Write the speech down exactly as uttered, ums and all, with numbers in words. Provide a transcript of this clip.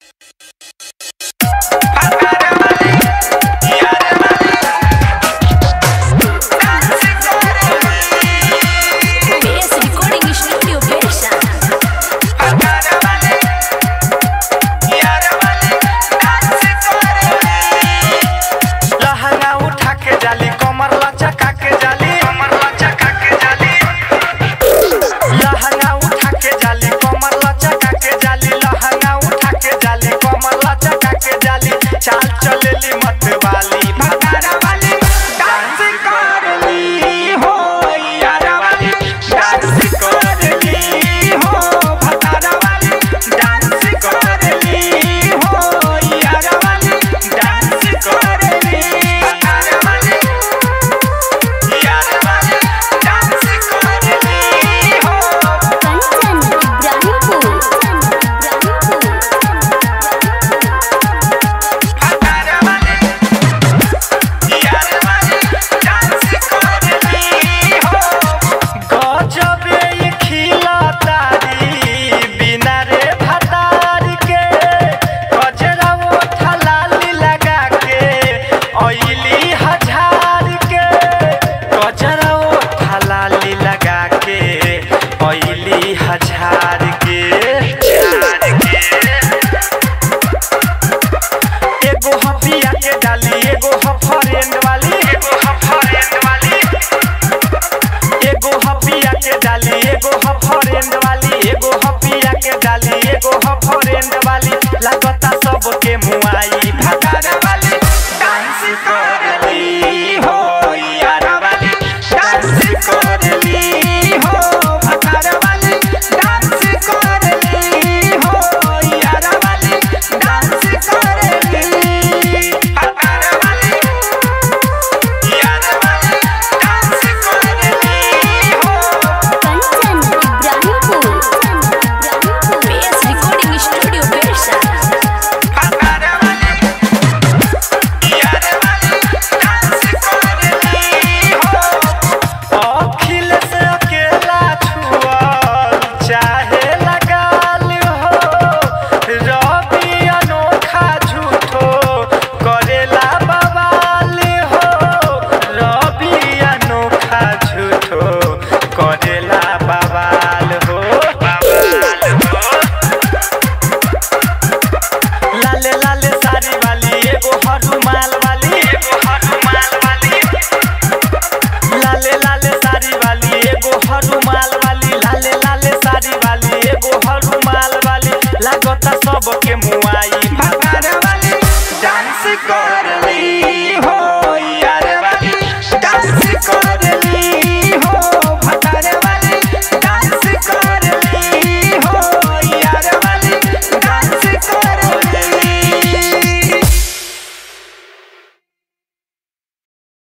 झाड़ के एगो हफिया के डाली एगो हफरेंड वाली एगो हफरेंड वाली एगो हफिया के डाली एगो हफरेंड वाली एगो हफिया के डाली एगो हफरेंड वाली लागता सबके मुआई भगार वाली डांस करली हो यार वाली डांस करली हो भगार वाली डांस करली हो यार वाली डांस करली भगार वाली यार वाली डांस करली हो Kanchan Ibrahimpur Ibrahimpur base recording studio बेरसा भगार वाली यार वाली डांस करली हो अखिल से अकेला छुअल चाहे लगाल हो रवि अनोखा झूठो करेला बवाल हो रवि अनोखा झूठो करेला बवाल हो बवाल हो लाले लाले साड़ी वाली एगो हनुमाल वाली एगो हनुमाल वाली लाले लाले साड़ी वाली एगो हनुमाल वाली लाले लाले साड़ी वाली एगो हनुमाल वाली लागता सबके मुआई भगार वाली डांस करली हो